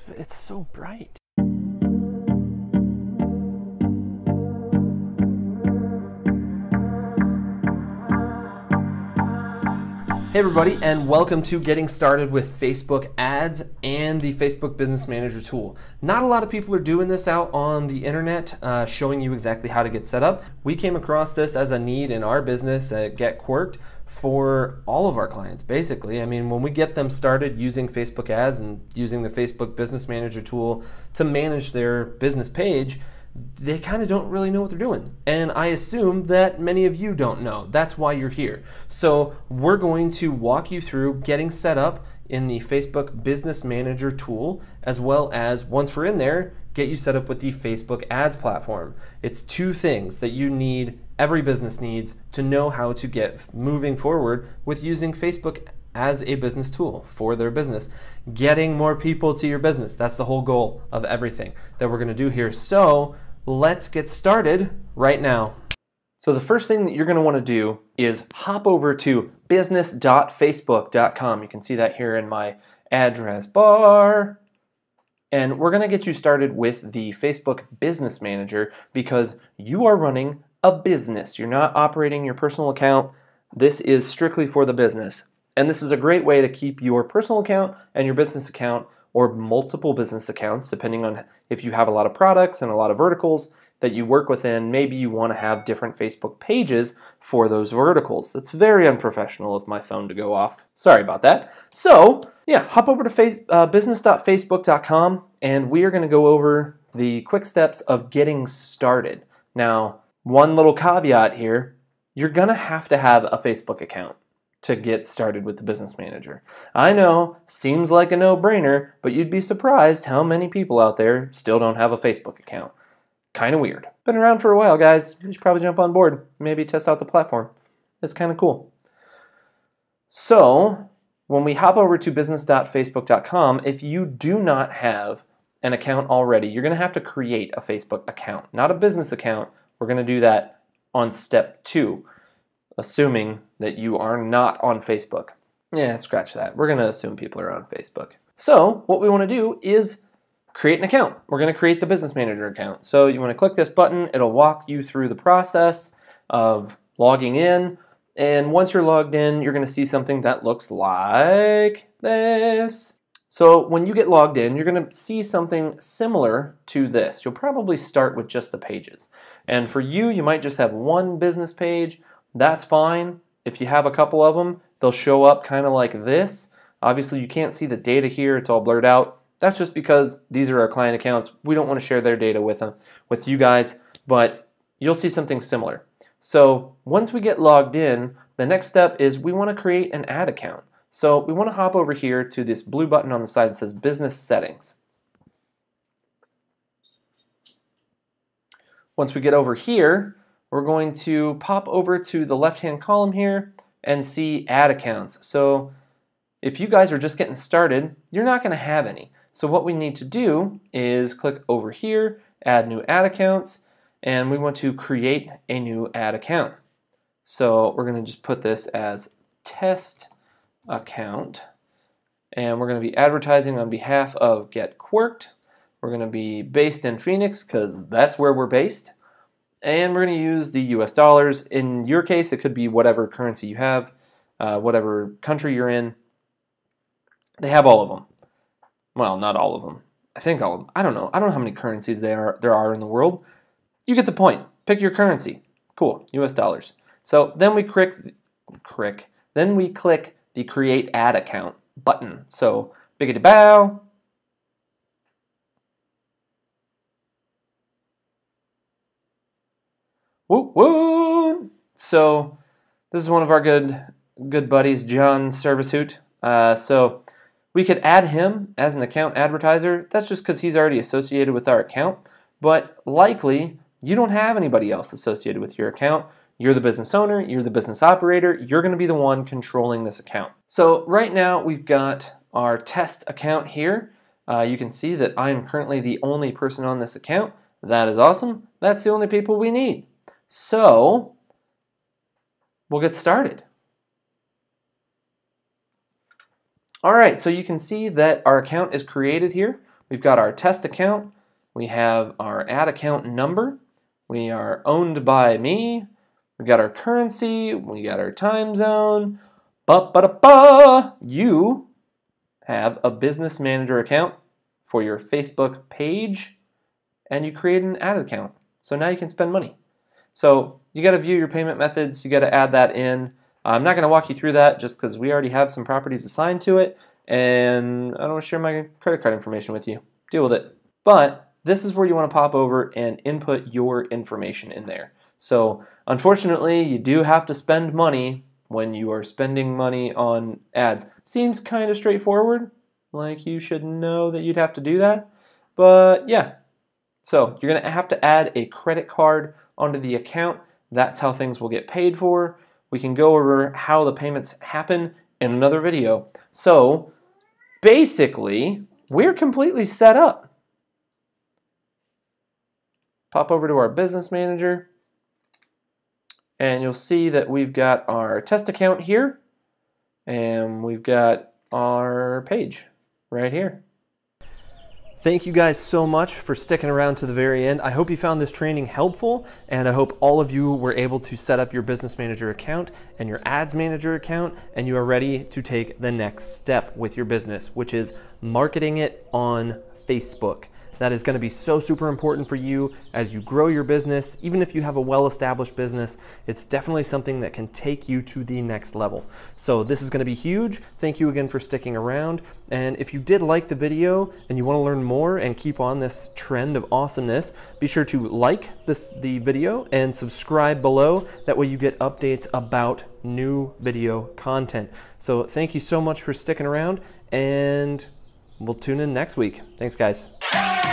it's so bright. Hey everybody, and welcome to Getting Started with Facebook Ads and the Facebook Business Manager tool. Not a lot of people are doing this out on the internet, showing you exactly how to get set up. We came across this as a need in our business at Get Quirked for all of our clients, basically. I mean, when we get them started using Facebook Ads and using the Facebook Business Manager tool to manage their business page, they kind of don't really know what they're doing. And I assume that many of you don't know. That's why you're here. So we're going to walk you through getting set up in the Facebook Business Manager tool, as well as, once we're in there, get you set up with the Facebook Ads platform. It's two things that you need, every business needs, to know how to get moving forward with using Facebook as a business tool for their business. Getting more people to your business. That's the whole goal of everything that we're gonna do here. So let's get started right now. So the first thing that you're gonna wanna do is hop over to business.facebook.com. You can see that here in my address bar. And we're gonna get you started with the Facebook Business Manager because you are running a business. You're not operating your personal account. This is strictly for the business. And this is a great way to keep your personal account and your business account, or multiple business accounts, depending on if you have a lot of products and a lot of verticals that you work within. Maybe you want to have different Facebook pages for those verticals. That's very unprofessional of my phone to go off. Sorry about that. So yeah, hop over to business.facebook.com and we are going to go over the quick steps of getting started. Now, one little caveat here, you're going to have a Facebook account to get started with the Business Manager. I know, seems like a no-brainer, but you'd be surprised how many people out there still don't have a Facebook account. Kind of weird. Been around for a while, guys. You should probably jump on board. Maybe test out the platform. It's kind of cool. So, when we hop over to business.facebook.com, if you do not have an account already, you're going to have to create a Facebook account. Not a business account. We're going to do that on step 2. Assuming that you are not on Facebook. Yeah, scratch that. We're going to assume people are on Facebook. So what we want to do is create an account. We're going to create the Business Manager account. So you want to click this button. It'll walk you through the process of logging in. And once you're logged in, you're going to see something that looks like this. So when you get logged in, you're going to see something similar to this. You'll probably start with just the pages. And for you, you might just have one business page. That's fine. If you have a couple of them, they'll show up kind of like this. Obviously, you can't see the data here. It's all blurred out. That's just because these are our client accounts. We don't want to share their data with you guys, but you'll see something similar. So once we get logged in, the next step is we want to create an ad account. So we want to hop over here to this blue button on the side that says Business Settings. Once we get over here, we're going to pop over to the left-hand column here and see ad accounts. So if you guys are just getting started, you're not going to have any. So what we need to do is click over here, add new ad accounts, and we want to create a new ad account. So we're going to just put this as test account, and we're going to be advertising on behalf of Get Quirked. We're going to be based in Phoenix because that's where we're based. And we're going to use the US dollars. In your case, it could be whatever currency you have, whatever country you're in. They have all of them. Well, not all of them. I think all of them. I don't know. I don't know how many currencies there are in the world. You get the point. Pick your currency. Cool. US dollars. So then we click the Create Ad Account button. So biggity bow. Woo woo! So this is one of our good buddies, John Servicehoot. So we could add him as an account advertiser. That's just because he's already associated with our account. But likely, you don't have anybody else associated with your account. You're the business owner. You're the business operator. You're going to be the one controlling this account. So right now, we've got our test account here. You can see that I am currently the only person on this account. That is awesome. That's the only people we need. So we'll get started. All right, so you can see that our account is created here. we've got our test account, we have our ad account number, we are owned by me, we got our currency, we got our time zone. You have a business manager account for your Facebook page, and you create an ad account. So now you can spend money. So you got to view your payment methods. You got to add that in. I'm not going to walk you through that just because we already have some properties assigned to it, and I don't want to share my credit card information with you. Deal with it. But this is where you want to pop over and input your information in there. So unfortunately, you do have to spend money when you are spending money on ads. Seems kind of straightforward, like you should know that you'd have to do that, but yeah. So you're gonna have to add a credit card onto the account. That's how things will get paid for. We can go over how the payments happen in another video. So basically, we're completely set up. Pop over to our business manager, and you'll see that we've got our test account here, and we've got our page right here. Thank you guys so much for sticking around to the very end. I hope you found this training helpful, and I hope all of you were able to set up your business manager account and your ads manager account, and you are ready to take the next step with your business, which is marketing it on Facebook. That is going to be so super important for you as you grow your business. Even if you have a well-established business, it's definitely something that can take you to the next level. So this is going to be huge. Thank you again for sticking around. And if you did like the video and you want to learn more and keep on this trend of awesomeness, be sure to like the video and subscribe below. That way you get updates about new video content. So thank you so much for sticking around, and we'll tune in next week. Thanks, guys.